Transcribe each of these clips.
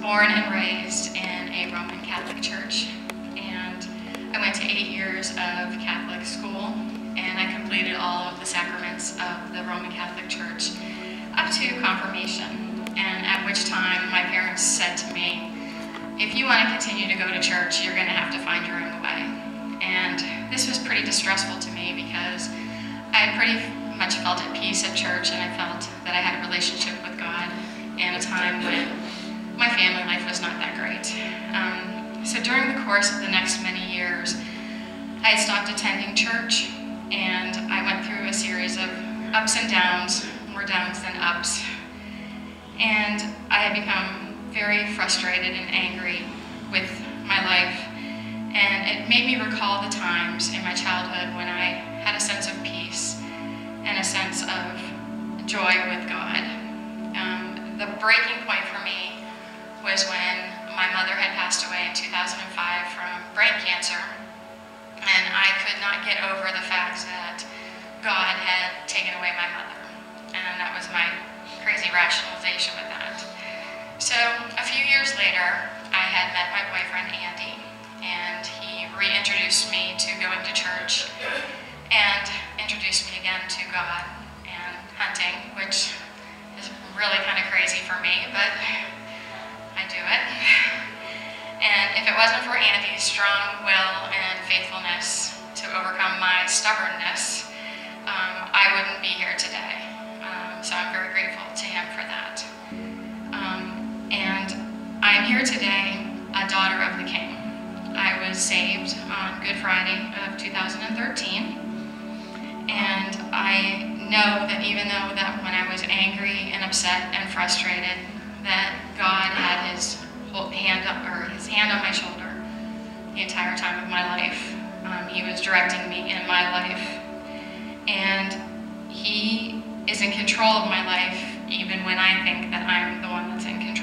born and raised in a Roman Catholic church, and I went to 8 years of Catholic school, and I completed all of the sacraments of the Roman Catholic Church up to confirmation, and at which time my parents said to me, if you want to continue to go to church, you're going to have to find your own way. And this was pretty distressful to me because I pretty much felt at peace at church, and I felt that I had a relationship with God in a time when my family life was not that great. So during the course of the next many years, I had stopped attending church, and I went through a series of ups and downs, more downs than ups. And I had become very frustrated and angry with my life, and it made me recall the times in my childhood when I had a sense of peace and a sense of joy with God. The breaking point for me was when my mother had passed away in 2005 from brain cancer, and I could not get over the fact that God had taken away my mother, and that was my crazy rationalization with that. So a few years later, I had met my boyfriend Andy, and he reintroduced me to going to church and introduced me again to God and hunting, which is really kind of crazy for me, but I do it. And if it wasn't for Andy's strong will and faithfulness to overcome my stubbornness, I wouldn't be here today. So I'm very grateful to him for that. And I'm here today, a daughter of the King. I was saved on Good Friday of 2013, and I know that even though that when I was angry and upset and frustrated, that God had his hand on my shoulder the entire time of my life. He was directing me in my life, and he is in control of my life even when I think that I'm the one that's in control.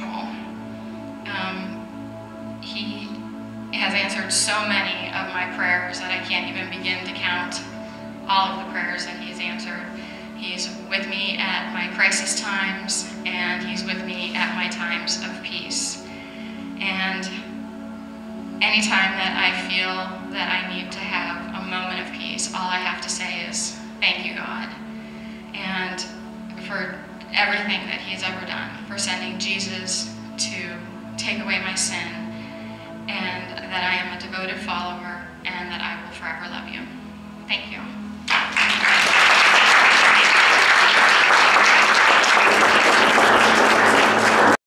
He has answered so many of my prayers that I can't even begin to count all of the prayers that he's answered. He's with me at my crisis times, and he's with me at my times of peace. And anytime that I feel that I need to have a moment of peace, all I have to say is, thank you, God. And for everything that he's ever done, for sending Jesus to take away my sin, and that I am a devoted follower, and that I will forever love you.